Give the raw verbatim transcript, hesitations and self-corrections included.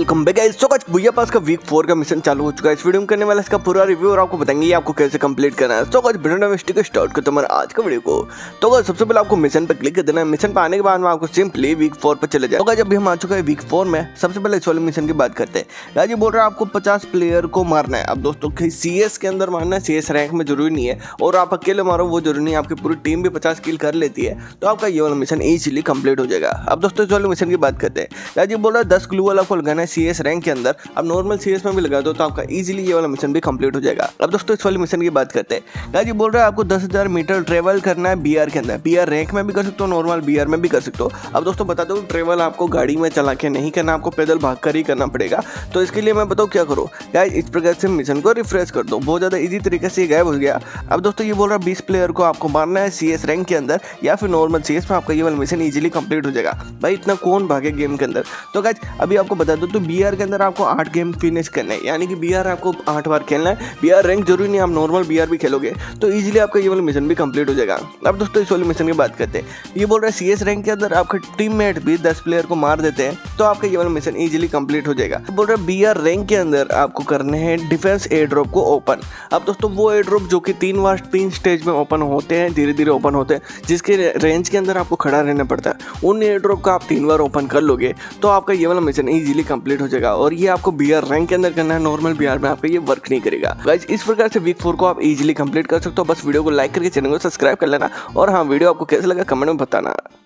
Welcome back guys. So guys भैया पास का वीक फोर का मिशन चालू हो चुका है। इस वीडियो में करने वाला इसका पूरा रिव्यू और आपको बताएंगे ये आपको कैसे कंप्लीट करना है। सो गाइस बिना मिस्टेक के स्टार्ट करते हैं आज का वीडियो को। तो गाइस सबसे पहले आपको मिशन पर क्लिक कर देना है। मिशन पर आने के बाद में आपको सिंपली वीक फोर पर चले जाए। तो गाइस अभी हम आ चुका है वीक फोर में। सबसे पहले इस वाले मिशन की बात करते हैं। गाइस ये बोल रहा है आपको पचास प्लेयर को मारना है। अब दोस्तों सीएस के अंदर मारना है, सीएस रैंक में जरूरी नहीं है और आप अकेले मारो वो जरूरी नहीं है, आपकी पूरी टीम भी पचास किल कर लेती है तो आपका ये वाला मिशन इजीली कंप्लीट हो जाएगा। अब दोस्तों इस वाले मिशन की बात करते हैं। गाइस ये बोल रहा है दस ग्लू वाला आपको लगाना है सीएस रैंक के अंदर। अब नॉर्मल सीएस में भी लगा दो तो आपका इजीली ये वाला मिशन भी कंप्लीट हो जाएगा। अब दोस्तों इस वाले मिशन की बात करते हैं। गाइस ये बोल रहा है आपको दस हज़ार मीटर ट्रेवल करना है बीआर के अंदर। बीआर रैंक में भी कर सकते हो, नॉर्मल बीआर में भी कर सकते हो। अब दोस्तों बता दो ट्रेवल आपको गाड़ी में चला के नहीं करना, आपको पैदल भागकर ही करना पड़ेगा। तो इसके लिए मैं बताऊँ क्या करो। गाइस इस प्रकार से मिशन को रिफ्रेश कर दो, बहुत ज़्यादा ईजी तरीके से गायब हो गया। अब दोस्तों ये बोल रहा है बीस प्लेयर को आपको मारना है सीएस रैंक के अंदर या फिर नॉर्मल सीएस में, आपका ये वाला मिशन इजीली कंप्लीट हो जाएगा। भाई इतना कौन भागे गेम के अंदर। तो गाइस अभी आपको बता दो तो बीआर के अंदर आपको आठ गेम फिनिश करना है, यानी कि बीआर आपको आठ बार खेलना है। बीआर रैंक जरूरी नहीं, आप नॉर्मल बीआर भी खेलोगे तो इजीली आपका ये वाला मिशन भी कंप्लीट हो जाएगा। अब दोस्तों इस वाले मिशन की बात करते हैं। ये बोल रहा है सीएस रैंक के अंदर आपका टीममेट भी दस प्लेयर को मार देते हैं तो आपका ये वाला मिशन इजीली कंप्लीट हो जाएगा। बोल रहा है बीआर रैंक के अंदर आपको करने हैं डिफेंस एयर ड्रॉप को ओपन। अब दोस्तों वो एयर ड्रॉप जो कि तीन बार तीन स्टेज में ओपन होते हैं, धीरे धीरे ओपन होते हैं, जिसके रेंज के अंदर आपको खड़ा रहना पड़ता है, उन एयर ड्रॉप का आप तीन बार ओपन कर लोगे तो आपका ये वाला मिशन इजीली कंप्लीट हो जाएगा। और ये आपको बीआर रैंक के अंदर करना है, नॉर्मल बीआर में आपका ये वर्क नहीं करेगा। गाइस इस प्रकार से वीक फोर को आप इजीली कंप्लीट कर सकते हो। बस वीडियो को लाइक करके चैनल को सब्सक्राइब कर लेना और हाँ वीडियो आपको कैसा लगा कमेंट में बताना।